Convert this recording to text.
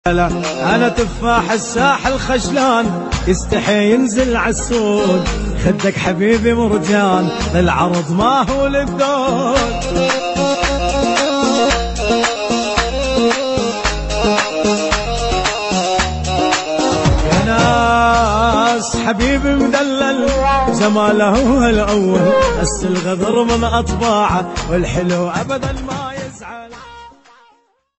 أنا تفاح الساحل خجلان يستحي ينزل عالسود، خدك حبيبي مرجان للعرض ما هو للذوق. يا ناس حبيبي مدلل جماله هو الأول، بس الغدر من أطباعه والحلو أبدا ما